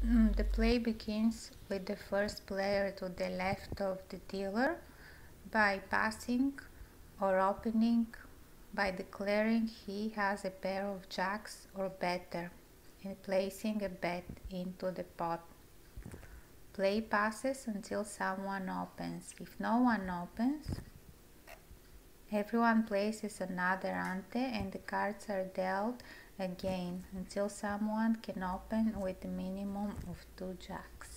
The play begins with the first player to the left of the dealer by passing or opening by declaring he has a pair of jacks or better and placing a bet into the pot. Play passes until someone opens. If no one opens, everyone places another ante and the cards are dealt again until someone can open with a minimum of 2 jacks.